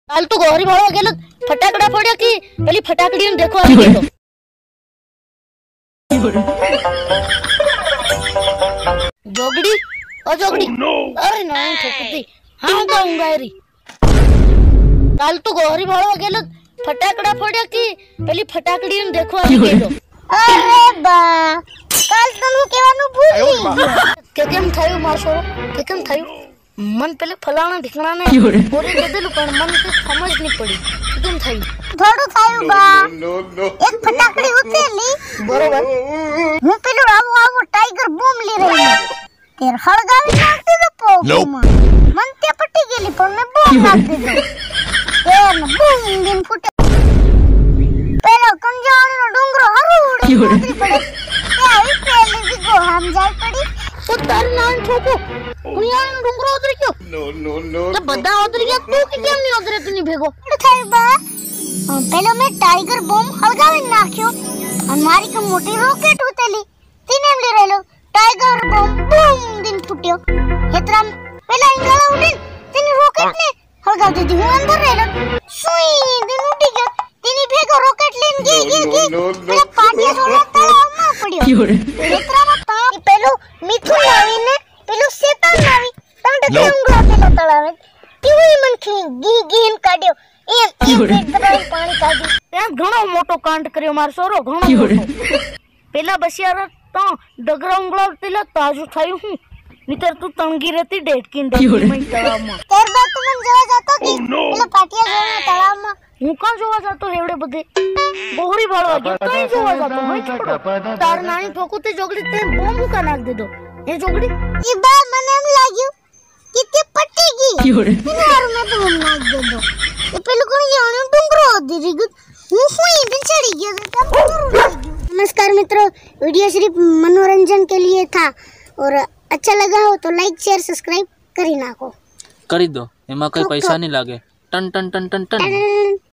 काल तो गौरी भावा गेलो फटाकड़ा फोड़्या की पहली फटाकड़ी ने देखो आगे गेलो जोगड़ी ओ जोगड़ी अरे नहीं ठोकती हां गाऊंगा री काल तो गौरी भावा गेलो फटाकड़ा फोड़्या की पहली फटाकड़ी ने देखो आगे गेलो अरे बा काल तनु केवानु भूली केम थायो मार छोरो केम थायो मन पहले फलाना ढिकना ने पूरी बदल पर मन को समझ नहीं पड़ी तुम थाई થોડું થાયું બા એક ફટાકડી ઉતરેલી बरोबर હું પેલું આવો ટાઈગર બોમ્બ લઈ રહી તેર હળગાવી નાખતી તો પોગમાં મન તે પટી ગયેલી પણ મેં બોમ્બ નાખ દીધો તેર બૂમ દિન ફૂટે પેલો કંજાણીનો ડુંગરો હરું ઉડી પડે તે આવી પેલી દીગો હામ જાય પડી तो तार नान ठोको कुनिया डुंगरो उतरी क्यों नो जब बदा उतरी गया तू की केम नहीं उतरे तू नहीं भेगो થાય બા પેલો મેં ટાઈગર બોમ્બ હળગાવી નાખ્યો અને મારી કે મોટી રોકેટ ઉતેલી તીને એમ લઈ રહેલો ટાઈગર બોમ્બ બૂમ દિન ફૂટ્યો હેતરામ પેલા ઇંગળા ઉડીન તેની રોકેટ ને હળગાવી દીધી હું અંદર રહેલો સુઈ દિન ઉડી ગયો તેની ભેગો રોકેટ લઈને ગઈ પેલા પાટિયા છોડવા તળાવમાં પડ્યો હેતરામાં તા પેલું મિથુન આવીને પેલું શેતાન આવી તાંડે ઉંગળો પેલો તળાવે તીવી મનખી ગીન કાઢ્યો पानी काढी एम घणो मोटो कांड कर्यो मार सोरो घणो मोटो पेला बसियार तो डगरा उंगला तेला ताजू थायो हूं नितर तू तंगी रहती डेटकिन मई तळाव में तेर बा तू मन जोवा जातो की पेला पाटिया जोवा तळाव में હું કાં જોવા જાતો હેવડે બધે બોહરી વાળો ગયો કઈ જોવા જાતો મઈ છોડો તાર નાની ઠોકુતી જોગડી તે બોમ્બ કા નાખ દીધો એ જોગડી ઈ બા મને એમ લાગ્યું કે તે પટી ગઈ માર મે બોમ્બ નાખ દીધો એ પેલું કોણ જાણે ડુંગરો દીરી ગયો હું સુઈ दिन चढ़ी गया तो नमस्कार मित्रों, वीडियो सिर्फ मनोरंजन के लिए था और अच्छा लगा हो तो लाइक शेयर सब्सक्राइब करी नाखो કરી દો એમાં કઈ પૈસા નહીં લાગે ટન ટન ટન ટન ટન